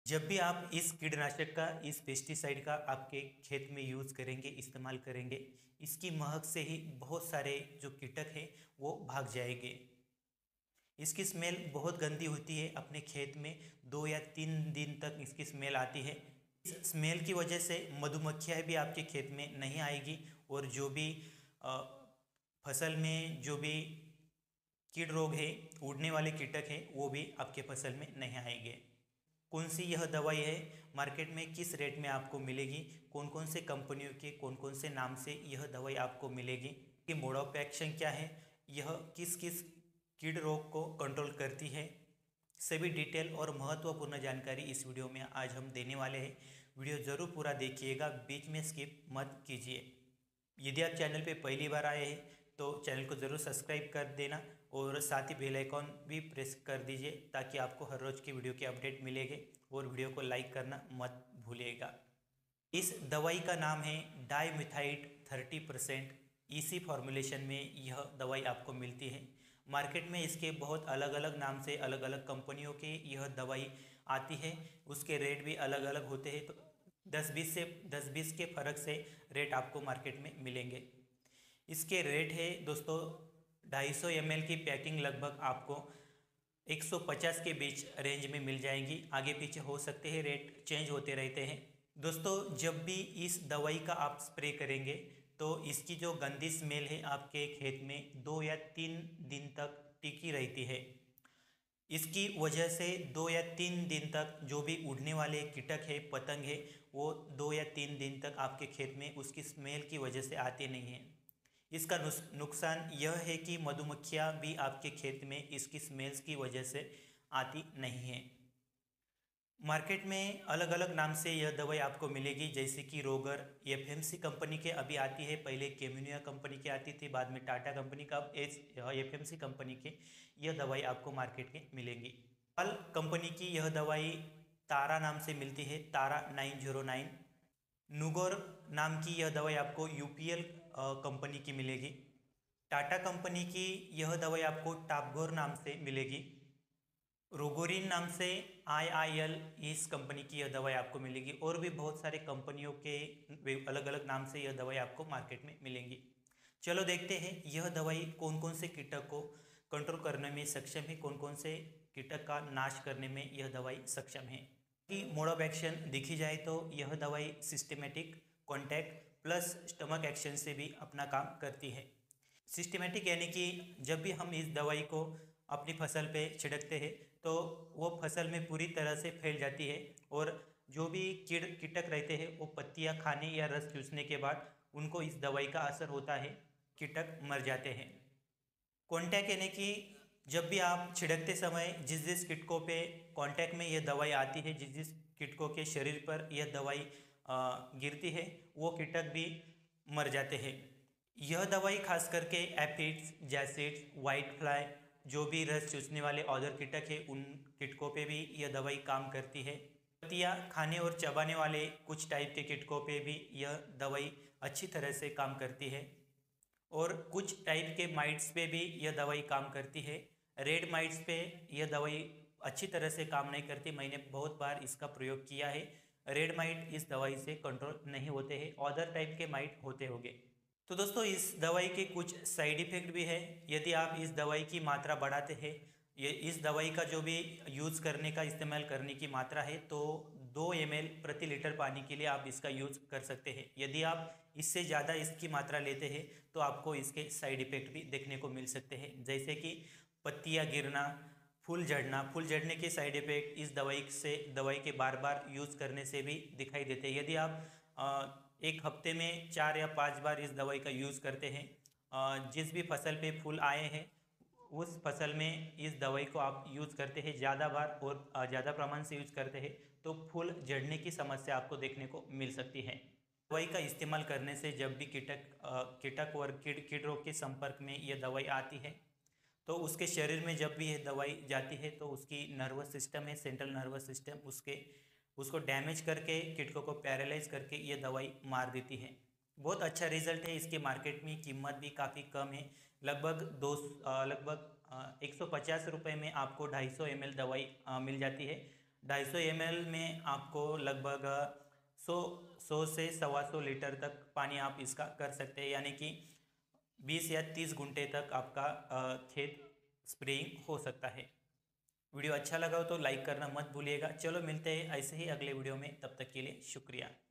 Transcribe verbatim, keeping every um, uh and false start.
जब भी आप इस कीटनाशक का, इस पेस्टिसाइड का आपके खेत में यूज़ करेंगे, इस्तेमाल करेंगे, इसकी महक से ही बहुत सारे जो कीटक हैं वो भाग जाएंगे। इसकी स्मेल बहुत गंदी होती है। अपने खेत में दो या तीन दिन तक इसकी स्मेल आती है। इस स्मेल की वजह से मधुमक्खियाँ भी आपके खेत में नहीं आएगी और जो भी आ, फसल में जो भी कीट रोग है, उड़ने वाले कीटक हैं, वो भी आपके फसल में नहीं आएंगे। कौन सी यह दवाई है, मार्केट में किस रेट में आपको मिलेगी, कौन कौन से कंपनियों के कौन कौन से नाम से यह दवाई आपको मिलेगी, कि मोड ऑफ एक्शन क्या है, यह किस किस कीट रोग को कंट्रोल करती है, सभी डिटेल और महत्वपूर्ण जानकारी इस वीडियो में आज हम देने वाले हैं। वीडियो ज़रूर पूरा देखिएगा, बीच में स्किप मत कीजिए। यदि आप चैनल पे पहली बार आए हैं तो चैनल को ज़रूर सब्सक्राइब कर देना और साथ ही बेल आइकॉन भी प्रेस कर दीजिए ताकि आपको हर रोज़ की वीडियो की अपडेट मिलेगी, और वीडियो को लाइक करना मत भूलिएगा। इस दवाई का नाम है डाइमिथाइड थर्टी परसेंट। इसी फॉर्मुलेशन में यह दवाई आपको मिलती है। मार्केट में इसके बहुत अलग अलग नाम से, अलग अलग कंपनियों के यह दवाई आती है। उसके रेट भी अलग अलग होते हैं, तो दस बीस से दस बीस के फ़र्क से रेट आपको मार्केट में मिलेंगे। इसके रेट है दोस्तों, ढाई सौ एम एल की पैकिंग लगभग आपको एक सौ पचास के बीच रेंज में मिल जाएंगी। आगे पीछे हो सकते हैं, रेट चेंज होते रहते हैं। दोस्तों, जब भी इस दवाई का आप स्प्रे करेंगे तो इसकी जो गंदी स्मेल है आपके खेत में दो या तीन दिन तक टिकी रहती है। इसकी वजह से दो या तीन दिन तक जो भी उड़ने वाले कीटक है, पतंग है, वो दो या तीन दिन तक आपके खेत में उसकी स्मेल की वजह से आते नहीं हैं। इसका नुकसान यह है कि मधुमक्खियाँ भी आपके खेत में इसकी स्मेल्स की वजह से आती नहीं हैं। मार्केट में अलग अलग नाम से यह दवाई आपको मिलेगी, जैसे कि रोगर एफएमसी कंपनी के अभी आती है, पहले केम्यूनिया कंपनी की आती थी, बाद में टाटा कंपनी का, अब एफएमसी कंपनी के यह दवाई आपको मार्केट में मिलेगी। पल कंपनी की यह दवाई तारा नाम से मिलती है, Tara nine zero nine. Nugor नाम की यह दवाई आपको यूपीएल कंपनी की मिलेगी। टाटा कंपनी की यह दवाई आपको टापगोर नाम से मिलेगी। रोगोरिन नाम से आई आई एल इस कंपनी की यह दवाई आपको मिलेगी, और भी बहुत सारे कंपनियों के अलग अलग नाम से यह दवाई आपको मार्केट में मिलेंगी। चलो देखते हैं यह दवाई कौन कौन से कीटक को कंट्रोल करने में सक्षम है, कौन कौन से कीटक का नाश करने में यह दवाई सक्षम है। कि मोड ऑफ एक्शन देखी जाए तो यह दवाई systematic, contact plus stomach action से भी अपना काम करती है। सिस्टमेटिक यानी कि जब भी हम इस दवाई को अपनी फसल पे छिड़कते हैं तो वो फसल में पूरी तरह से फैल जाती है, और जो भी कीड़ कीटक रहते हैं वो पत्तियां खाने या रस चूसने के बाद उनको इस दवाई का असर होता है, कीटक मर जाते हैं। कॉन्टैक्ट यानी कि जब भी आप छिड़कते समय जिस जिस कीटकों पे कॉन्टैक्ट में यह दवाई आती है, जिस जिस कीटकों के शरीर पर यह दवाई गिरती है, वो कीटक भी मर जाते हैं। यह दवाई खास करके एफिड्स, जैसिड्स, वाइट फ्लाई, जो भी रस चूसने वाले अदर कीटक है, उन कीटकों पे भी यह दवाई काम करती है। पत्तियाँ खाने और चबाने वाले कुछ टाइप के कीटकों पे भी यह दवाई अच्छी तरह से काम करती है, और कुछ टाइप के माइट्स पे भी यह दवाई काम करती है। रेड माइट्स पे यह दवाई अच्छी तरह से काम नहीं करती, मैंने बहुत बार इसका प्रयोग किया है। रेड माइट इस दवाई से कंट्रोल नहीं होते हैं, अदर टाइप के माइट होते होंगे। तो दोस्तों, इस दवाई के कुछ साइड इफ़ेक्ट भी है। यदि आप इस दवाई की मात्रा बढ़ाते हैं, ये इस दवाई का जो भी यूज़ करने का, इस्तेमाल करने की मात्रा है, तो दो एम एल प्रति लीटर पानी के लिए आप इसका यूज़ कर सकते हैं। यदि आप इससे ज़्यादा इसकी मात्रा लेते हैं तो आपको इसके साइड इफ़ेक्ट भी देखने को मिल सकते हैं, जैसे कि पत्तियाँ गिरना, फूल झड़ना। फूल झड़ने के साइड इफ़ेक्ट इस दवाई से, दवाई के बार बार यूज़ करने से भी दिखाई देते हैं। यदि आप आ, एक हफ्ते में चार या पांच बार इस दवाई का यूज़ करते हैं, जिस भी फसल पे फूल आए हैं उस फसल में इस दवाई को आप यूज़ करते हैं ज़्यादा बार और ज़्यादा प्रमाण से यूज़ करते हैं, तो फूल झड़ने की समस्या आपको देखने को मिल सकती है। दवाई का इस्तेमाल करने से जब भी कीटक कीटक और कीट कीट रोग के संपर्क में यह दवाई आती है, तो उसके शरीर में जब भी यह दवाई जाती है तो उसकी नर्वस सिस्टम है, सेंट्रल नर्वस सिस्टम, उसके उसको डैमेज करके, कीटकों को पैरालाइज करके ये दवाई मार देती है। बहुत अच्छा रिजल्ट है। इसके मार्केट में कीमत भी काफ़ी कम है, लगभग दो लगभग एक सौ पचास रुपये में आपको ढाई सौ एम एल दवाई आ, मिल जाती है। ढाई सौ एम एल में आपको लगभग सौ सौ से सवा सौ लीटर तक पानी आप इसका कर सकते हैं, यानी कि बीस या तीस घंटे तक आपका खेत स्प्रेइंग हो सकता है। वीडियो अच्छा लगा हो तो लाइक करना मत भूलिएगा। चलो मिलते हैं ऐसे ही अगले वीडियो में, तब तक के लिए शुक्रिया।